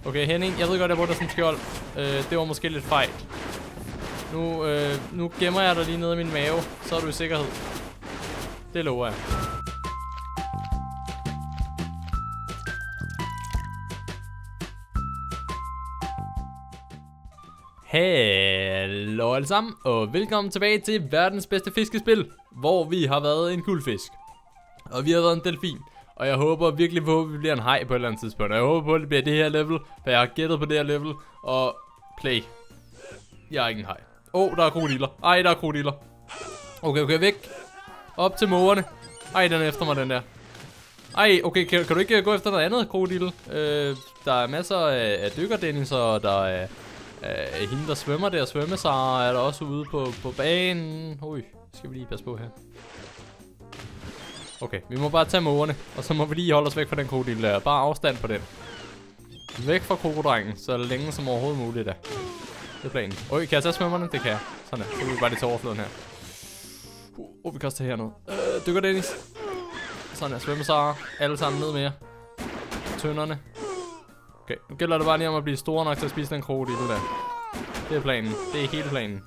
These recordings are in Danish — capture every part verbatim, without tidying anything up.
Okay, Henning, jeg ved godt, jeg bruger dig som skjold. Øh, det var måske lidt fejl. Nu, øh, nu gemmer jeg dig lige nede i min mave, så er du i sikkerhed. Det lover jeg. Hallo alle sammen, og velkommen tilbage til verdens bedste fiskespil, hvor vi har været en guldfisk. Og vi har været en delfin. Og jeg håber virkelig på, at vi bliver en haj på et eller andet tidspunkt. Og jeg håber på, at det bliver det her level, for jeg har gættet på det her level. Og play. Jeg er ikke en haj. Åh, oh, der er krokodiller. Ej, der er krokodiller. Okay, okay, væk. Op til mågerne. Ej, den er efter mig, den der. Ej, okay, kan, kan du ikke gå efter noget andet, krokodil? Øh, der er masser af, af dykker-Dennis, og der er øh, hende, der svømmer der. Svømmesara er der også ude på, på banen. Ui, skal vi lige passe på her. Okay, vi må bare tage mågerne, og så må vi lige holde os væk fra den krokodil der. Bare afstand på den. Væk fra krokodrengen, så længe som overhovedet muligt da. Det er planen. Øj, kan jeg tage svømmerne? Det kan jeg. Sådan der. Så kan vi bare lige tage overfladen her. Uh, uh vi kan også tage hernede. Øh, dykker Dennis. Sådan der. Svømmesara. Alle sammen ned med jer. Tønderne. Okay, nu gælder det bare lige om at blive store nok til at spise den krokodil der. Det er planen. Det er hele planen.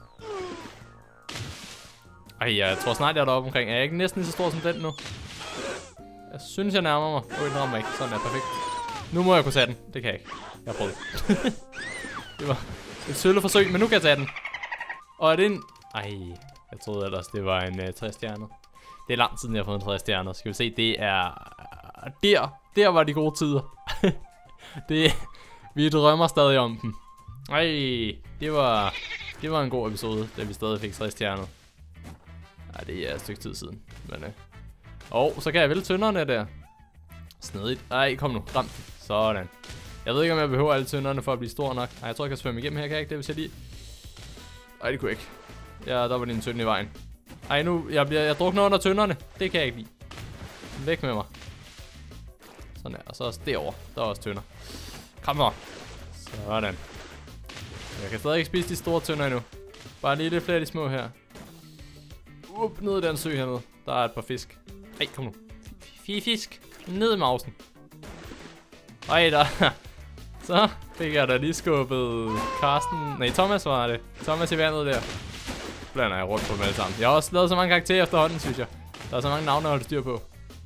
Ej, jeg tror snart jeg er deroppe omkring. Er jeg ikke næsten lige så stor som den nu? Jeg synes jeg nærmer mig. Åh, den rammer ikke. Sådan er perfekt. Nu må jeg kunne tage den. Det kan jeg ikke. Jeg har prøvet. Det var et sølle forsøg, men nu kan jeg tage den. Og er det en... Ej, jeg troede ellers det var en uh, tre stjerner. Det er lang tid, jeg har fået en tre stjerner. Skal vi se, det er... Der, der var de gode tider. Det... Vi drømmer stadig om dem. Ej, det var... Det var en god episode, da vi stadig fik tre stjerner. Ej, det er et stykke tid siden. Men, øh. Og så kan jeg vælge tønderne der. Snedigt. Ej, kom nu. Ram. Sådan. Jeg ved ikke, om jeg behøver alle tønderne for at blive stor nok. Nej, jeg tror, jeg kan svømme igennem her. Kan jeg ikke det, hvis jeg lige... Ej, det kunne jeg ikke. Ja, der var lige en tønde i vejen. Ej, nu... Jeg, bliver, jeg drukner under tønderne. Det kan jeg ikke lide. Væk med mig. Sådan der. Og så også derovre. Der er også tønder. Kom her. Sådan. Jeg kan stadig ikke spise de store tønder endnu. Bare lige lidt flere af de små her. Up, ned i den sø hernede. Der er et par fisk. Ej, kom nu. Fire fisk. Ned i mausen. Ej, der. Så fik jeg da lige skubbet Karsten. Nej, Thomas var det. Thomas i vandet der. Blander jeg rundt på dem alle sammen. Jeg har også lavet så mange karakterer efterhånden, synes jeg. Der er så mange navne, jeg holder styr på.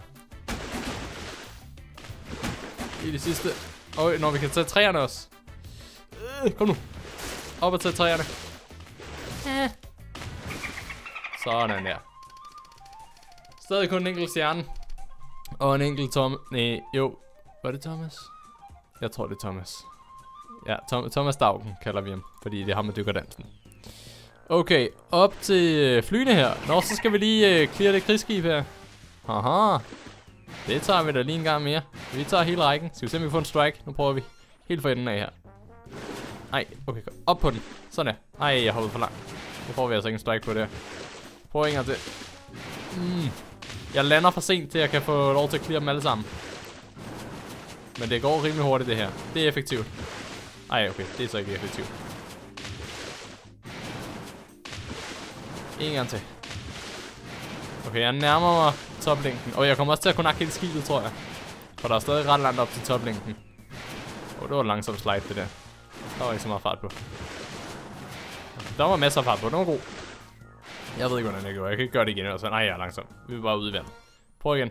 I det sidste. Øj, når vi kan tage træerne også. Øh, kom nu. Op og tage træerne. Øh. Sådan der. Stadig kun en enkelt stjerne. Og en enkelt Tom... Nej, jo. Var det Thomas? Jeg tror, det er Thomas. Ja, Tom Thomas Daugen kalder vi ham. Fordi det er ham med dykkerdansen. Okay, op til flyene her. Nå, så skal vi lige uh, clear det krigsskib her. Haha. Det tager vi da lige en gang mere. Vi tager hele rækken. Skal vi se, om vi får en strike? Nu prøver vi helt for enden af her. Ej, okay, kom. Op på den. Sådan der. Ej, jeg hoppede for langt. Nu får vi altså ikke en strike på det her. Prøv en gang til. Mm. Jeg lander for sent til, at jeg kan få lov til at clear dem alle sammen. Men det går rimelig hurtigt, det her. Det er effektivt. Ej, okay. Det er så ikke effektivt. En gang til. Okay, jeg nærmer mig toplinken. Og jeg kommer også til at kunne nakke hele skibet, tror jeg. For der er stadig ret langt op til toplinken. Åh, oh, det var et langsomt slide, det der. Der var ikke så meget fart på. Der var masser af fart på. Den var god. Jeg ved ikke, hvordan jeg gjorde. Jeg kan ikke gøre det igen. Altså, nej, jeg er langsom. Vi er bare ude i vandet. Prøv igen.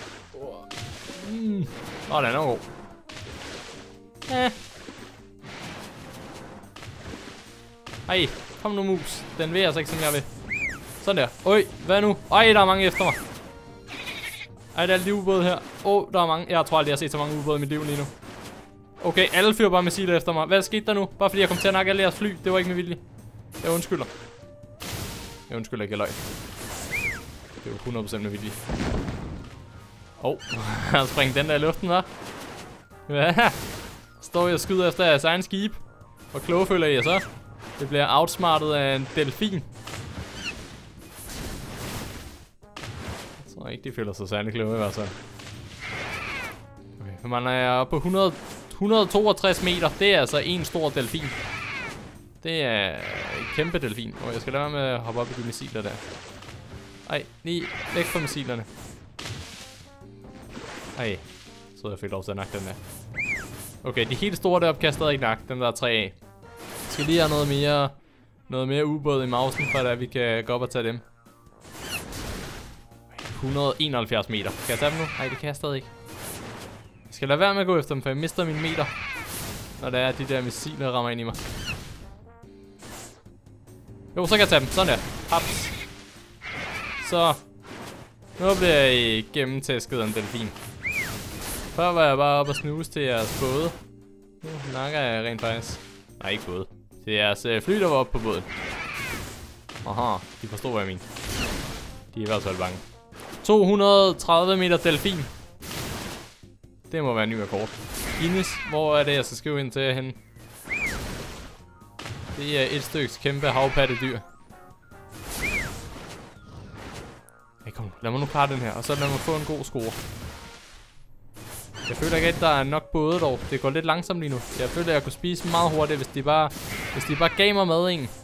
Mm. Åh, den er god. Ja. Ej, kom nu mus. Den vil altså ikke, som jeg vil. Sådan der. Øj, hvad nu? Ej, der er mange efter mig. Ej, der er lige ubåde her. Åh, oh, der er mange. Jeg tror aldrig, jeg har set så mange ubåde i mit liv lige nu. Okay, alle fyrer bare missiler efter mig. Hvad skete der nu? Bare fordi jeg kom til at nakke alle jeres fly. Det var ikke med vilje. Jeg undskylder. Jeg undskylder ikke, jeg løg. Det er jo hundrede procent med vilje. Åh, oh, han springer den der i luften, hva'? Ja, står jeg og skyder efter jeres egen skib. Hvor kloge føler I så? Det bliver outsmartet af en delfin. Jeg tror ikke, de føler sig særlig kloge i hvert fald. Okay, man er oppe på hundrede, hundrede og toogtres meter. Det er altså en stor delfin. Det er en kæmpe delfin. Og jeg skal lade være med at hoppe op i de missiler der. Ej, lige væk fra missilerne. Ej, så jeg fik lov til at nakke den der. Okay, de helt store deroppe kan jeg stadig ikke nakke. Dem der er tre af. Jeg skal lige have noget mere, noget mere ubåd i mausen, for at vi kan gå op og tage dem. et hundrede og enoghalvfjerds meter. Kan jeg tage dem nu? Nej, det kan jeg stadig ikke. Jeg skal lade være med at gå efter dem, for jeg mister mine meter, når det er, at de der missiler rammer ind i mig. Jo, så kan jeg tage dem. Sådan der. Haps. Så. Nu bliver jeg gennemtæsket af en delfin. Før var jeg bare oppe og snuse til jeres både. Nu nakker jeg rent faktisk. Nej, ikke både. Det er jeres øh, fly, der var oppe på båden. Aha, de forstår, hvad jeg mener. De er i hvert fald bange. to hundrede og tredive meter delfin. Det må være en ny rekord. Guinness, hvor er det, jeg skal skrive ind til hende? Det er et stykke kæmpe havpattedyr. Hey, kom, lad mig nu klare den her, og så lad mig få en god score. Jeg føler ikke, at der er nok både dog. Det går lidt langsomt lige nu. Jeg føler, at jeg kunne spise meget hurtigt, hvis de bare, hvis de bare gav mig mad en.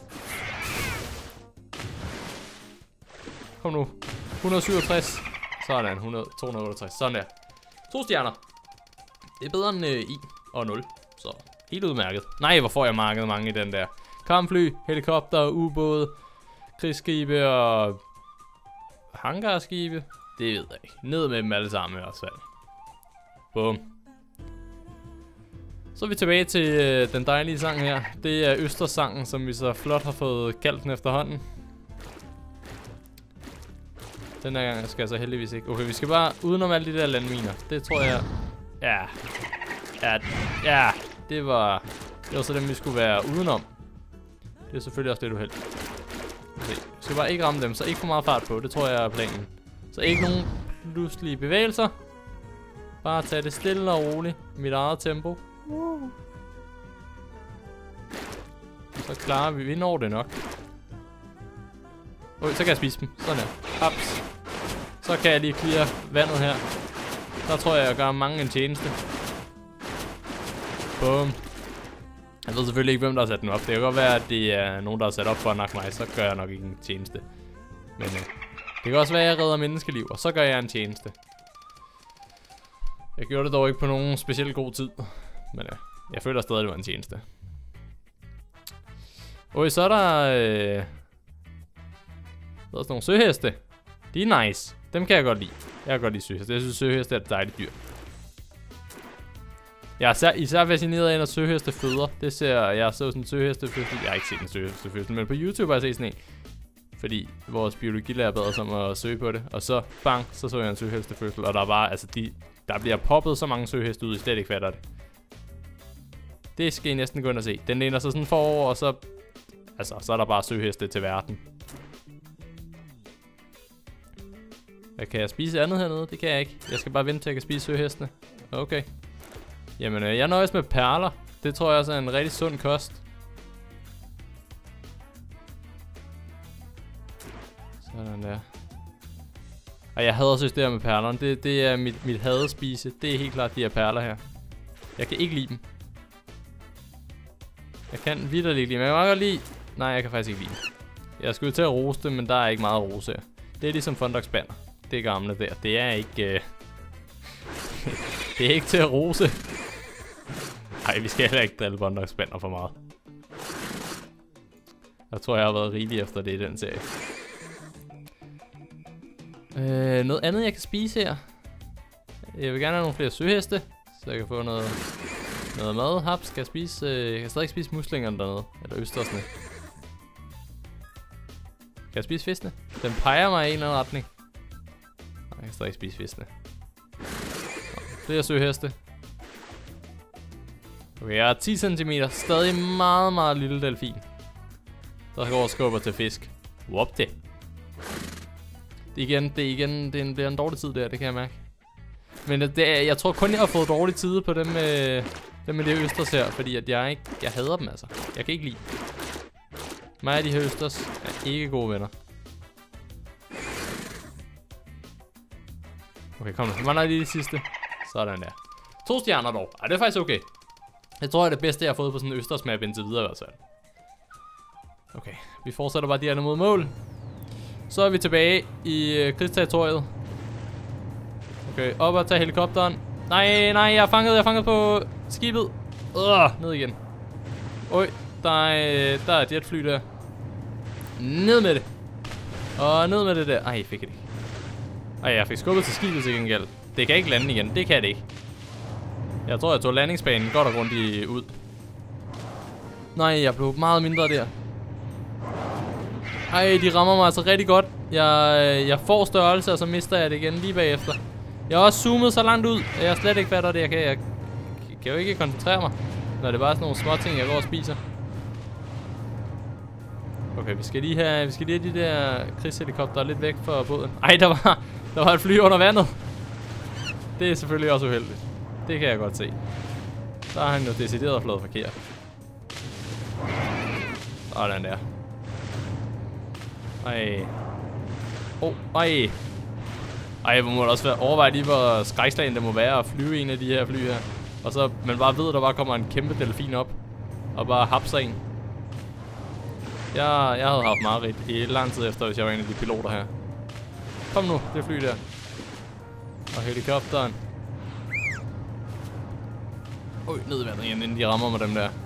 Kom nu. et hundrede og syvogtres. Sådan, hundrede, to hundrede og otteogtres. Sådan der. To stjerner. Det er bedre end øh, i og nul. Så helt udmærket. Nej, hvor får jeg markedet mange i den der. Kampfly, helikopter, ubåde, krigsskibe og hangarskibe. Det ved jeg ikke. Ned med dem alle sammen i hvert fald. Bum. Så er vi tilbage til øh, den dejlige sang her. Det er Østerssangen, som vi så flot har fået kaldt den efterhånden. Den her gang skal jeg så heldigvis ikke. Okay, vi skal bare udenom alle de der landminer. Det tror jeg... Ja. Ja, ja. Det var... Det var så dem, vi skulle være udenom. Det er selvfølgelig også lidt uheldigt. Okay. Vi skal bare ikke ramme dem, så ikke for meget fart på. Det tror jeg er planen. Så ikke nogen pludselige bevægelser. Bare tage det stille og roligt. Mit eget tempo. Uh. Så klarer vi. Vi når det nok. Okay, så kan jeg spise dem. Sådan her. Haps. Så kan jeg lige clear vandet her. Der tror jeg, jeg gør mange en tjeneste. Bum. Jeg ved selvfølgelig ikke, hvem der har sat den op. Det kan godt være, at det er nogen, der har sat op for at nakke mig. Så gør jeg nok ikke en tjeneste. Men øh, det kan også være, at jeg redder menneskeliv. Og så gør jeg en tjeneste. Jeg gjorde det dog ikke på nogen specielt god tid. Men øh, jeg føler stadig, at det var en tjeneste. Og så er der... Øh, der er sådan nogle søheste. De er nice. Dem kan jeg godt lide. Jeg kan godt lide søheste. Jeg synes, søheste er et dejligt dyr. Jeg er især, især fascineret af, når søheste føder. Det ser jeg så sådan en søhestefødsel. Jeg har ikke set en søhestefødsel, men på YouTube har jeg set sådan en. Fordi vores biologilærer bad os om at søge på det. Og så, bang, så så jeg en søhestefødsel. Og der er bare, altså de... Der bliver poppet så mange søheste ud, I slet ikke fatter det. Det skal I næsten gå ind og se. Den læner sig sådan forover, og så... Altså, så er der bare søheste til verden. Hvad kan jeg spise andet hernede? Det kan jeg ikke. Jeg skal bare vente til, at jeg kan spise søhestene. Okay. Jamen, øh, jeg nøjes med perler. Det tror jeg også er en rigtig sund kost. Sådan der. Og jeg hader synes det her med perlerne. Det, det er mit, mit hadespise. Det er helt klart de her perler her. Jeg kan ikke lide dem. Jeg kan vitterligt ikke lide dem. Jeg kan meget godt lide... Nej, jeg kan faktisk ikke lide dem. Jeg skulle til at rose dem, men der er ikke meget at rose her. Det er ligesom Fundox Banner. Det gamle der. Det er ikke... Øh... det er ikke til at rose. Nej, vi skal heller ikke drille Fundox Banner for meget. Jeg tror, jeg har været rigelig efter det i den serie. Øh, noget andet, jeg kan spise her. Jeg vil gerne have nogle flere søheste, så jeg kan få noget, noget mad. Haps, skal jeg spise... Øh, jeg kan stadig spise muslingerne dernede. Eller østersne. Kan jeg spise fiskene? Den peger mig i en eller anden retning. Nej, jeg kan stadig spise fiskene. Flere søheste. Okay, jeg er ti centimeter. Stadig meget, meget lille delfin. Der går og skubber til fisk. Whoop det. Det er igen, det er igen, det bliver en dårlig tid der, det kan jeg mærke. Men det er, jeg tror kun, jeg har fået dårlig tid på dem med, dem med de østers her, fordi at jeg ikke, jeg hader dem altså. Jeg kan ikke lide. Mig og de her østers er ikke gode venner. Okay, kom nu. Det var lige det sidste. Sådan der. To stjerner dog. Ej, det er faktisk okay. Jeg tror, det er det bedste, jeg har fået på sådan en østers map indtil videre i hvert fald. Okay, vi fortsætter bare dierne mod mål. Så er vi tilbage i øh, krigsterritoriet. Okay, op og tage helikopteren. Nej, nej, jeg er fanget, jeg er fanget på skibet. Øh, ned igen. Oj, der er, der er et jetfly der. Ned med det. Og ned med det der. Ej, jeg fik det ikke. Ej, jeg fik skubbet til skibet til gengæld. Det kan ikke lande igen, det kan det ikke. Jeg tror, jeg tog landingsbanen godt og grundigt ud. Nej, jeg blev meget mindre der. Ej, de rammer mig altså rigtig godt. Jeg, jeg får størrelse, og så mister jeg det igen lige bagefter. Jeg har også zoomet så langt ud, at jeg slet ikke fatter det. Jeg kan, jeg kan jo ikke koncentrere mig, når det er bare sådan nogle små ting, jeg går og spiser. Okay, vi skal lige have, vi skal lige have de der krigshelikoptere lidt væk fra båden. Ej, der var, der var et fly under vandet. Det er selvfølgelig også uheldigt. Det kan jeg godt se. Der har han jo decideret flået forkert. Sådan der. Ej. Åh, oh, ej. Ej, hvor må det også være. Overvej lige, hvor skrækslagen det må være at flyve en af de her fly her. Og så man bare ved, at der bare kommer en kæmpe delfin op. Og bare hapser en. Jeg, jeg havde haft mareridt i lang tid efter, hvis jeg var en af de piloter her. Kom nu, det fly der. Og helikopteren. Øj, ned i vandet igen, inden de rammer med dem der.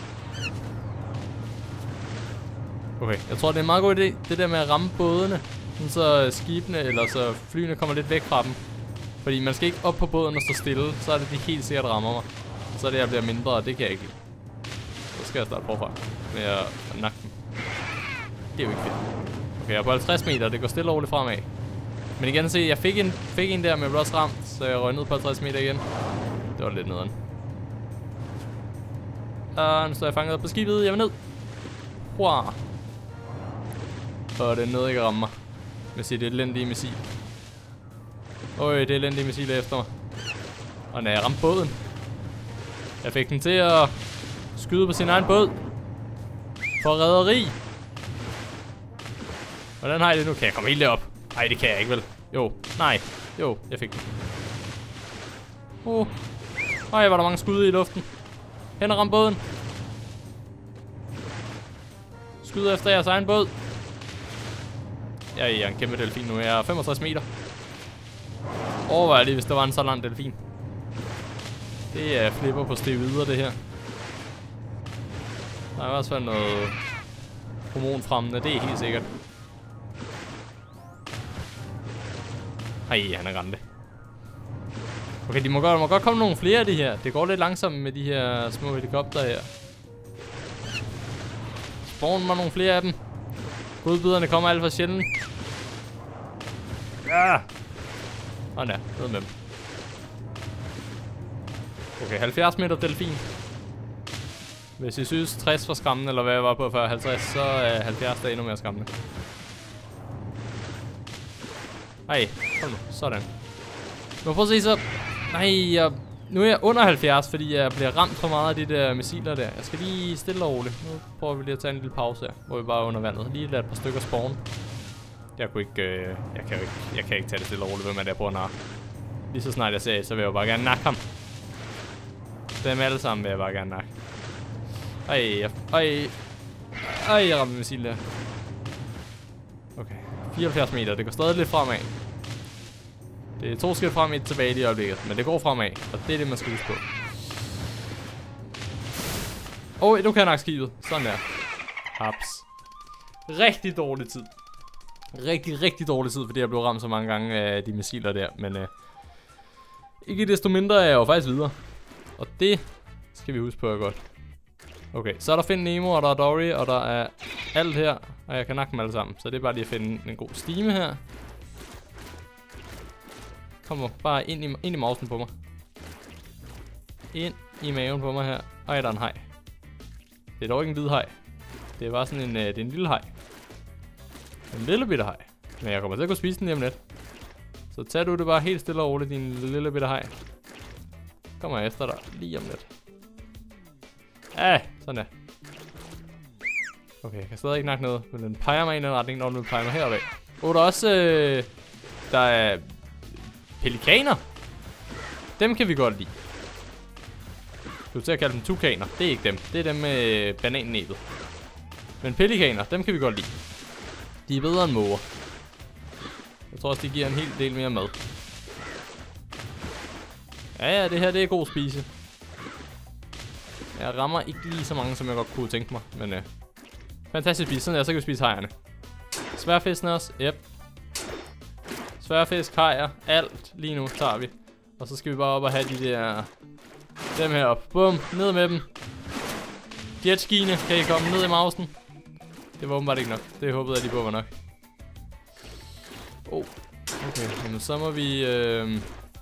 Okay, jeg tror, det er en meget god idé, det der med at ramme bådene. Så skibene, eller så flyene kommer lidt væk fra dem. Fordi man skal ikke op på båden og stå stille, så er det de helt sikkert rammer mig. Så er det, jeg bliver mindre, og det kan jeg ikke lide. Så skal jeg starte forfra med at nakke dem. Det er jo ikke fedt. Okay, jeg er på halvtreds meter, det går stille og roligt fremad. Men igen, se, jeg fik en, fik en der, men jeg blev også ramt, så jeg røg ned på halvtreds meter igen. Det var lidt nederen. Og nu står jeg fanget på skibet, jeg vil ned. Wow. Og den nede ikke rammer mig med sit elendige missil. Øj, det elendige missil er efter mig. Og når jeg ramte båden. Jeg fik den til at skyde på sin egen båd. For redderi. Hvordan har jeg det nu? Kan jeg komme helt derop? Nej, det kan jeg ikke vel. Jo, nej. Jo, jeg fik den. Uh. Ej, var der mange skud i luften. Hen og ramme båden. Skyder efter jeres egen båd. Jeg er en kæmpe delfin nu. Jeg er femogtres meter. Overvej lige, hvis der var en så lang delfin. Det er flipper på steroider, det her. Der er i hvert fald noget hormonfremmende, det er helt sikkert. Ej, han er grande. Okay, de må godt, må godt komme nogle flere af de her. Det går lidt langsomt med de her små helikopter her. Spawn mig nogle flere af dem. Godbiderne kommer alt for sjældent. Ja! Og ja, ned med dem. Okay, halvfjerds meter delfin. Hvis I synes tres var skræmmende, eller hvad jeg var på før halvtreds, så er halvfjerds der endnu mere skræmmende. Ej, kom nu, sådan. Nu prøv at se så. Nej, jeg, nu er jeg under halvfjerds, fordi jeg bliver ramt for meget af de der missiler der. Jeg skal lige stille og roligt. Nu prøver vi lige at tage en lille pause her, hvor vi bare er under vandet. Lige lade et par stykker spawn. Jeg kunne ikke, øh, jeg kan jo ikke, jeg kan ikke tage det stille og roligt, hvem er der på at narre. Lige så snart jeg ser så vil jeg jo bare gerne nakke ham. Dem alle sammen vil jeg bare gerne nakke. Ej, jeg, ej, ej, jeg ramte missil der. Okay, fireoghalvfjerds meter, det går stadig lidt fremad. Det er to skridt frem, et tilbage lige i øjeblikket, men det går fremad, og det er det, man skal huske på. Åh, oh, nu kan jeg nakke skibet. Sådan der. Haps. Rigtig dårlig tid. Rigtig, rigtig dårlig tid, fordi jeg blev ramt så mange gange af de missiler der, men øh, ikke desto mindre er jeg jo faktisk videre. Og det skal vi huske på godt. Okay, så er der Find Nemo, og der er Dory, og der er alt her, og jeg kan nakke dem alle sammen. Så det er bare lige at finde en god stime her. Kom bare ind i, ind i mausen på mig. Ind i maven på mig her. Ej, der er en haj. Det er dog ikke en hvid haj. Det er bare sådan en, øh, det er en lille haj. En lille bitte haj. Men jeg kommer til at kunne spise den lige om lidt. Så tag du det bare helt stille og roligt, din lille bitte haj. Kommer jeg efter dig lige om lidt. Ah, sådan der. Okay, jeg kan stadig ikke nakke noget, men den peger mig i den retning, når den vil pege mig heroppe. Og der er også, øh, der er pelikaner. Dem kan vi godt lide. Du er til at kalde dem tukaner. Det er ikke dem. Det er dem med banannæbet. Men pelikaner, dem kan vi godt lide. De er bedre end måger. Jeg tror også, de giver en hel del mere mad. Ja, ja, det her det er god spise. Jeg rammer ikke lige så mange, som jeg godt kunne tænke mig. Men øh, fantastisk spise. Sådan der, så kan vi spise hajerne. Sværfisken også. Yep. Sværfisk, hajer, alt lige nu tager vi. Og så skal vi bare op og have de der... Dem her op. Bum, ned med dem. Jetskiene, kan I komme ned i mausen? Det var åbenbart ikke nok. Det håbede jeg, de på var nok. Oh, okay. Jamen, så må vi... Øh...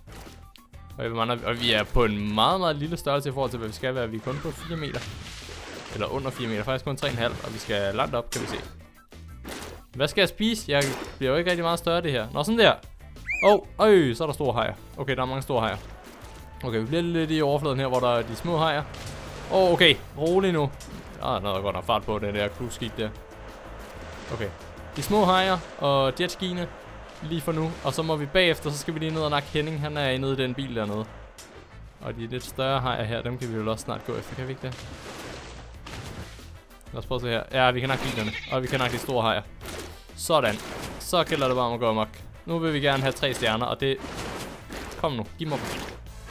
Og vi er på en meget, meget lille størrelse i forhold til, hvad vi skal være. Vi er kun på fire meter. Eller under fire meter. Faktisk kun tre komma fem. Og vi skal langt op, kan vi se. Hvad skal jeg spise? Jeg bliver jo ikke rigtig meget større, det her. Nå, sådan der. Åh, oh, øj, så er der store hajer. Okay, der er mange store hajer. Okay, vi bliver lidt i overfladen her, hvor der er de små hajer. Åh, oh, okay. Rolig nu. Ah, der er godt nok fart på det der cruise-skib der. Okay. De små hajer og jetskiene. Lige for nu. Og så må vi bagefter, så skal vi lige ned og nakke Henning. Han er nede i den bil dernede. Og de lidt større hajer her, dem kan vi jo også snart gå efter. Kan vi ikke det? Lad os prøve at se her. Ja, vi kan nakke bilerne. Og vi kan nakke de store hajer. Sådan. Så gælder det bare om at gå amok. Nu vil vi gerne have tre stjerner, og det... Kom nu, giv mig dem.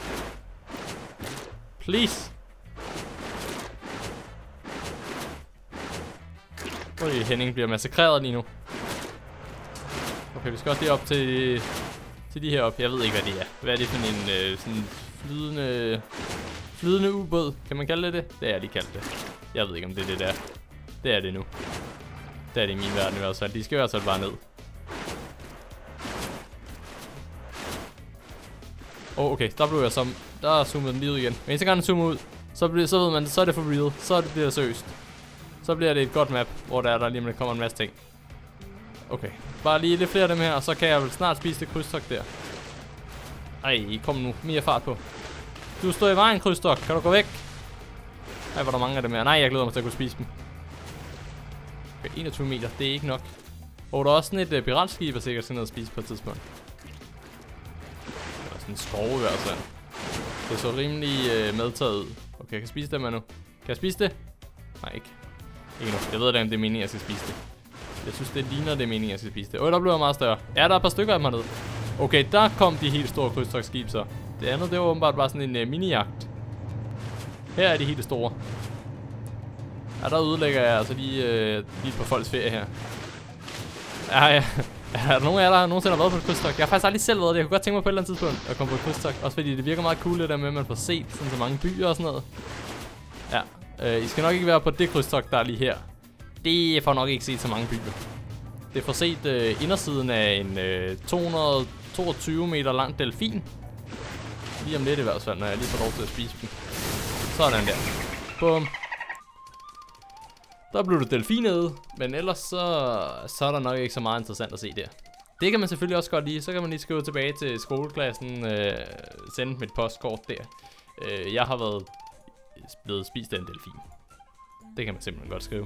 Please. Øj, Henning bliver massakreret lige nu. Okay, vi skal også lige op til, til de her op. Jeg ved ikke, hvad det er. Hvad er det for en øh, sådan flydende, flydende ubåd? Kan man kalde det det? Det er lige kaldt det. Jeg ved ikke, om det er det der. Det er det nu. Det er det i min verden i hvert fald. De skal i hvert fald bare ned. Åh, oh, okay. Der blev jeg som... Der zoomede den lige ud igen. Men eneste gang den zoomer ud, så, bliver, så ved man, så er det for real. Så det bliver det seriøst. Så bliver det et godt map, hvor der, der lige med kommer en masse ting. Okay. Bare lige lidt flere af dem her, og så kan jeg vel snart spise det krydstogt der. Ej, kom nu. Mere fart på. Du står i vejen, krydstogt. Kan du gå væk? Ej, hvor der mange af dem her. Nej, jeg glæder mig til at kunne spise dem. Okay, enogtyve meter. Det er ikke nok. Og der er også sådan et uh, piratskib, der sikkert skal ned og spise på et tidspunkt. Der er sådan en skov i hvert fald. Det så rimelig uh, medtaget ud. Okay, jeg kan spise dem her nu. Kan jeg spise det? Nej, ikke. Ikke nu. Jeg ved ikke, om det er meningen, jeg skal spise det. Jeg synes, det ligner, det er meningen, jeg skal spise det. Åh, der bliver meget større. Ja, der er et par stykker af dem hernede. Okay, der kom de helt store krydstogtskib så. Det andet, det var åbenbart bare sådan en uh, mini-jagt. Her er de helt store. Ja, der ødelægger jeg altså lige, øh, lige på folks ferie her. Ja, ja. Er der nogen af jer, der nogensinde har været på et krydstogt? Jeg har faktisk aldrig selv været det. Jeg kunne godt tænke mig på et eller andet tidspunkt at komme på et krydstogt. Også fordi det virker meget cool det der med, at man får set sådan så mange byer og sådan noget. Ja. Øh, I skal nok ikke være på det krydstogt, der er lige her. Det får nok ikke set så mange byer. Det får set øh, indersiden af en øh, to hundrede og toogtyve meter lang delfin. Lige om lidt i hvert fald, når jeg lige får lov til at spise dem. Sådan der. Bum. Der blev det delfinet, men ellers så, så er der nok ikke så meget interessant at se der. Det kan man selvfølgelig også godt lide. Så kan man lige skrive tilbage til skoleklassen, øh, sende mit postkort der. Øh, jeg har været blevet spist af en delfin. Det kan man simpelthen godt skrive.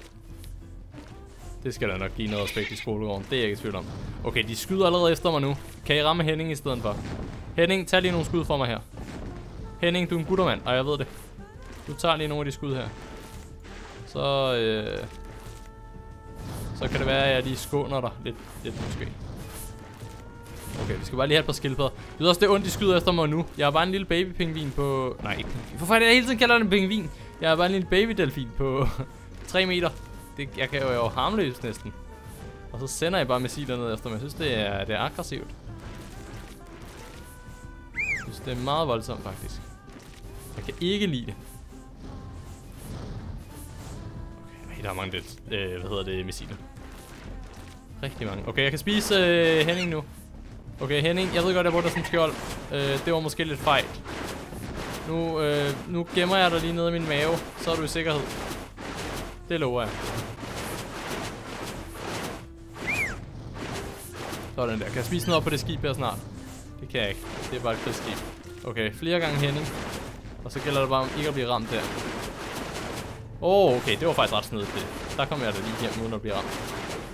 Det skal der nok give noget respekt i skolegården. Det er jeg ikke i tvivl om. Okay, de skyder allerede efter mig nu. Kan I ramme Henning i stedet for? Henning, tag lige nogle skud for mig her. Henning, du er en guttermand, og jeg ved det. Du tager lige nogle af de skud her. Så, øh, så kan det være, at jeg lige skåner dig lidt, lidt måske. Okay, vi skal bare lige have et par skildpadder. Det er også det ondt, de skyder efter mig nu. Jeg er bare en lille babypingvin på... Nej, ikke pingvin. Hvorfor er det, jeg hele tiden kalder den en pingvin? Jeg er bare en lille babydelfin på tre meter. Det, jeg kan jo være harmløs næsten. Og så sender jeg bare missiler ned efter mig. Jeg synes, det er, det er aggressivt. Jeg synes, det er meget voldsomt, faktisk. Jeg kan ikke lide det. Der er mange del, øh, hvad hedder det, missiler. Rigtig mange. Okay, jeg kan spise øh, Henning nu. Okay, Henning, jeg ved godt, jeg bruger dig som skjold. Øh, det var måske lidt fejl. Nu, øh, nu gemmer jeg dig lige nede i min mave, så er du i sikkerhed. Det lover jeg. Sådan der. Kan jeg spise noget op på det skib her snart? Det kan jeg ikke. Det er bare et krigsskib. Okay, flere gange Henning. Og så gælder det bare om ikke at blive ramt der. Åh, oh, okay, det var faktisk ret snedigt det. Der kommer jeg da lige hjem, uden at blive ramt.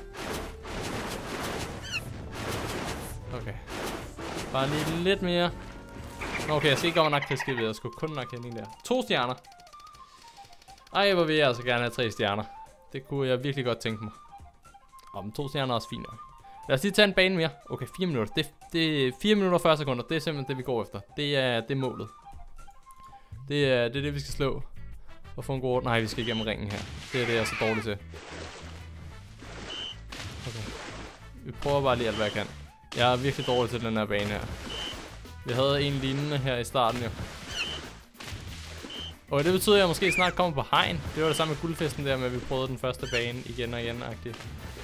Okay. Bare lige lidt mere. Okay, jeg skal ikke komme nok til skibet. Jeg skulle kun nok Henning der. To stjerner. Ej, hvor vil jeg altså gerne have tre stjerner. Det kunne jeg virkelig godt tænke mig. Og men to stjerner er også fint nok. Lad os lige tage en bane mere. Okay, fire minutter. Det, Det er fire minutter og fyrre sekunder. Det er simpelthen det, vi går efter. Det er, det er målet. Det er, det er det, vi skal slå. Og få en god... Nej, vi skal igennem ringen her. Det er det, jeg er så dårlig til. Okay. Vi prøver bare lige alt, hvad jeg kan. Jeg er virkelig dårlig til den her bane her. Vi havde en lignende her i starten, jo. Og det betyder, at jeg måske snart kommer på hegn. Det var det samme med guldfesten der med, at vi prøvede den første bane igen og igen -agtigt.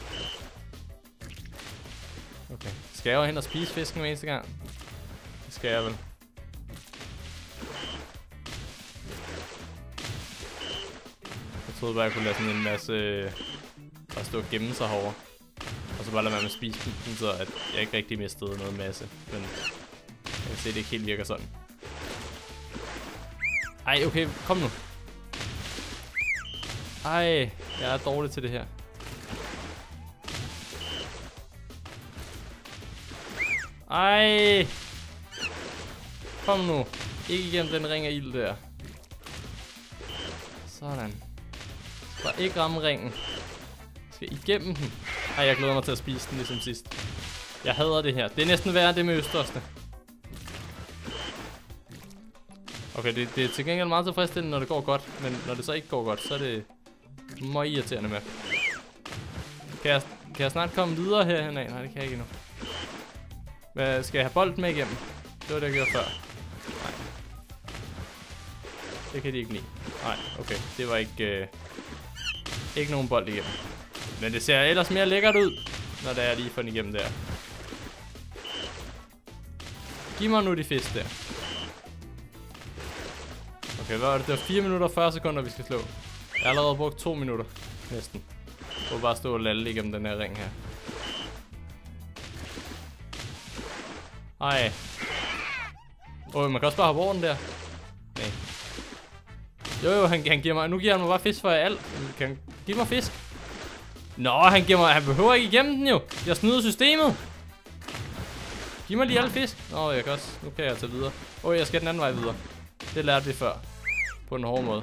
Okay. Skal jeg jo hen og spise fisken hver eneste gang? Det skal jeg vel. Jeg troede bare, jeg kunne lade sådan en masse bare stå og gemme sig herovre. Og så bare lade være med at spise den, så at jeg ikke rigtig mistede noget masse. Men jeg kan se, at det ikke helt virker sådan. Ej, okay, kom nu. Ej, jeg er dårlig til det her. Ej. Kom nu. Ikke igennem den ring af ild der. Sådan. Bare ikke ramme ringen. Skal igennem den. Ej, jeg glæder mig til at spise den ligesom sidst. Jeg hader det her. Det er næsten værre det med østostene. Okay, det, det er til gengæld meget tilfredsstillende, når det går godt. Men når det så ikke går godt, så er det meget irriterende med. Kan jeg, kan jeg snart komme videre herhen af? Nej, det kan jeg ikke endnu. Hvad, skal jeg have bold med igennem? Det var det, jeg gjorde før. Nej. Det kan de ikke lide. Nej, okay. Det var ikke, øh, ikke nogen bold igennem. Men det ser ellers mere lækkert ud, når det er lige for den igennem der. Giv mig nu de fisk der. Okay, hvad var det? Det var fire minutter og fyrre sekunder, vi skal slå. Jeg har allerede brugt to minutter. Næsten. For bare stå og lalle igennem den her ring her. Ej. Åh, man kan også bare hoppe over den der. Nej. Jo jo, han, han giver mig... Nu giver han mig bare fisk for alt. Kan han give mig fisk? Nå, han giver mig... Han behøver ikke igennem den jo. Jeg snyder systemet. Giv mig lige alle fisk. Nå, jeg kan også... Nu kan jeg tage videre. Åh, jeg skal den anden vej videre. Det lærte vi før. På den hårde måde.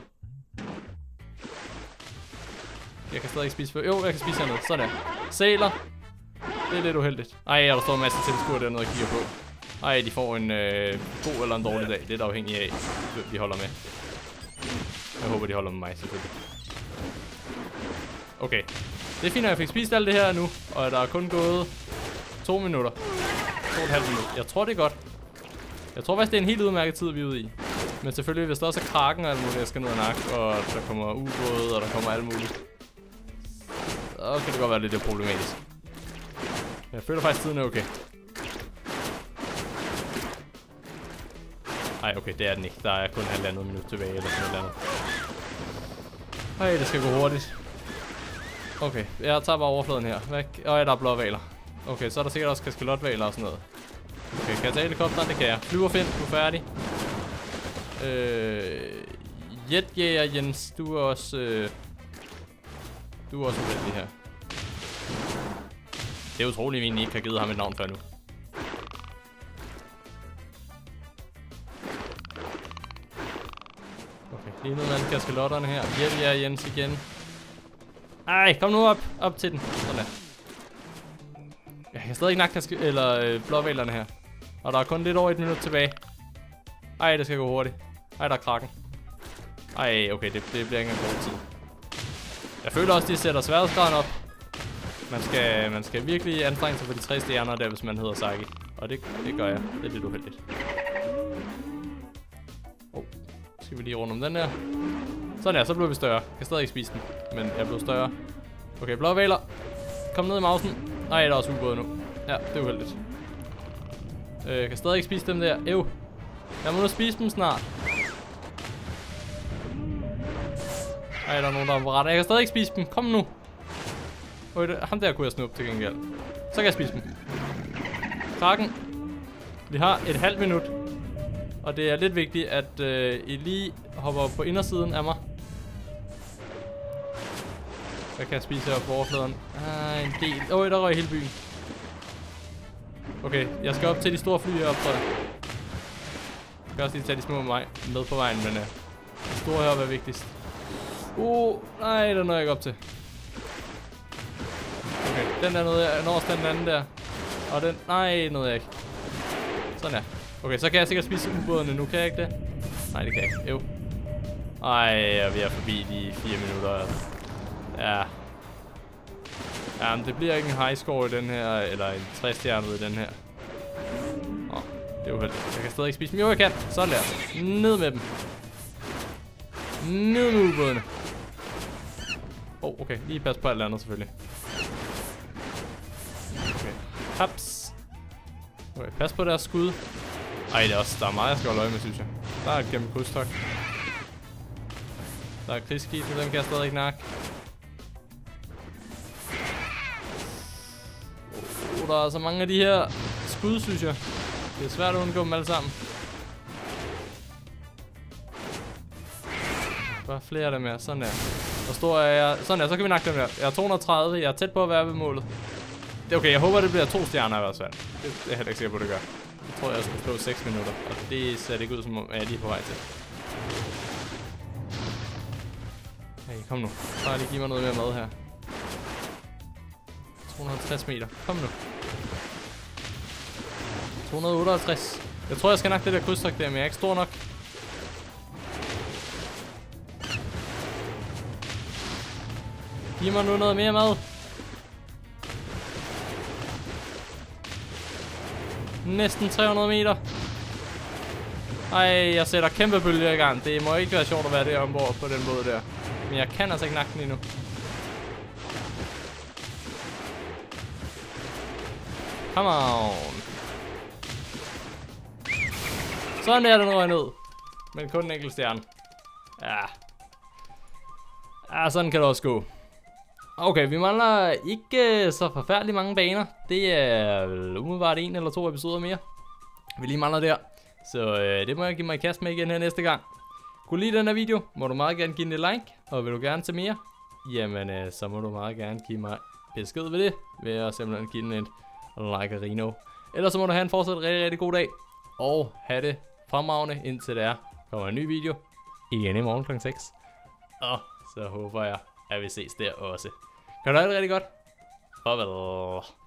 Jeg kan stadig ikke spise... Jo, jeg kan spise hernede. Sådan. Sæler. Det er lidt uheldigt. Ej, der står en masse tilskuere dernede og kigger på. Ej, de får en øh, god eller en dårlig dag. Det er da afhængigt af, hvem de holder med. Jeg håber, de holder med mig, selvfølgelig. Okay. Det er fint, at jeg fik spist alt det her nu. Og der er kun gået to minutter. To og et halvt minut. Jeg tror, det er godt. Jeg tror faktisk, det er en helt udmærket tid, vi er ude i. Men selvfølgelig, hvis der også er kraken og alt muligt, jeg skal ned og nakke, og der kommer ubåde, og der kommer alt muligt, så kan det godt være lidt problematisk. Jeg føler faktisk, tiden er okay. Ej, okay, det er den ikke. Der er kun halvandet minut tilbage, eller sådan noget andet. Ej, det skal gå hurtigt. Okay, jeg tager bare overfladen her. Væk. Og ja, der er blåhvaler. Okay, så er der sikkert også kaskelotvaler og sådan noget. Okay, kan jeg tage helikopteren? Det kan jeg. Flyverfind, du er færdig. Øh... Jetjæger Jens, du er også... Øh, du er også uheldig her. Det er utroligt, at vi egentlig ikke har givet ham et navn før nu. Okay, lige nu med kaskelotterne her. Jetjæger Jens igen. Ej, kom nu op. Op til den. Sådan der. Jeg kan stadig ikke nakke kaske... Eller øh, blåhvalerne her. Og der er kun lidt over et minut tilbage. Ej, det skal gå hurtigt. Ej, der er kraken. Ej, okay, det, det bliver ikke en god tid. Jeg føler også, de sætter sværhedsgraden op. Man skal, man skal virkelig anstrenge sig for de tre stjerner der, hvis man hedder Saki. Og det, det gør jeg. Det er lidt uheldigt. Oh, skal vi lige rundt om den der. Sådan her, så blev vi større. Jeg kan stadig ikke spise den, men jeg blev større. Okay, blåhvaler. Kom ned i mausen. Nej, der er også ubåde nu. Ja, det er uheldigt. Øh, jeg kan stadig ikke spise dem der. Ew. Jeg må nu spise dem snart. Ej, der er nogen, der er på ret. Jeg kan stadig ikke spise dem. Kom nu. Øj, det, ham der kunne jeg snuppe til gengæld. Så kan jeg spise dem. Kraken. Vi har et halvt minut. Og det er lidt vigtigt, at øh, I lige hopper på indersiden af mig. Hvad kan jeg spise her på overfladen? Ah, en del. Øj, der røg hele byen. Okay, jeg skal op til de store fly heroppe, tror jeg. Jeg kan også lige tage de små med, med på vejen, men uh, de store heroppe er vigtigst. Uh, nej, der når jeg ikke op til. Okay, den der nåede jeg, når også den anden der. Og den, nej, nåede jeg ikke. Sådan her. Okay, så kan jeg sikkert spise ubådene nu, kan jeg ikke det? Nej, det kan jeg ikke. Jo. Ej, vi er forbi de fire minutter. Ja. Ja, men det bliver ikke en high score i den her, eller en tre stjernet i den her. Åh, oh, det er uheldigt. Jeg kan stadig ikke spise dem. Jo, jeg kan. Sådan der. Ned med dem. Ned med ubådene. Åh, oh, okay. Lige pas på alt andet, selvfølgelig. Okay. Haps. Okay, pas på deres skud. Ej, det er også, der er meget, jeg skal holde øje med, synes jeg. Der er et gennem krydstogt. Der er krigsskib, så dem kan jeg stadig ikke nakke. Oh, der er så mange af de her skud, synes jeg. Det er svært at undgå dem alle sammen. Bare flere af dem her, sådan der. Hvor stor er jeg? Sådan der, så kan vi nakke dem der. Jeg er to hundrede og tredive, jeg er tæt på at være ved målet. Det er okay, jeg håber det bliver to stjerner i hvert fald. Det er jeg heller ikke sikker på, det gør. Jeg tror, jeg skulle stå seks minutter, og det ser det ikke ud som om, jeg er lige på vej til. Hey, kom nu. Bare lige give mig noget mere mad her. to hundrede og halvtreds meter. Kom nu. to hundrede og otteoghalvtreds. Jeg tror, jeg skal nakke det der krydstogt der, men jeg er ikke stor nok. Giv mig nu noget mere mad. Næsten tre hundrede meter. Ej, jeg sætter kæmpe bølger i gang. Det må ikke være sjovt at være der ombord på den båd der. Men jeg kan altså ikke nakke den endnu. Come on. Sådan er den røg ned. Men kun en enkelt stjerne. Ja. Ja, sådan kan det også gå. Okay, vi mangler ikke så forfærdeligt mange baner. Det er umiddelbart en eller to episoder mere. Vi lige mangler der. Så øh, det må jeg give mig i kast med igen her næste gang. Kunne du lide den her video, må du meget gerne give den et like. Og vil du gerne se mere, jamen øh, så må du meget gerne give mig besked ved det. Ved at simpelthen give den et like og Rino. Ellers så må du have en fortsat rigtig, rigtig god dag. Og have det fremragende, indtil der kommer en ny video. Igen i morgen klokken seks. Og så håber jeg, at vi ses der også. Kan du have det rigtig godt? Farvel.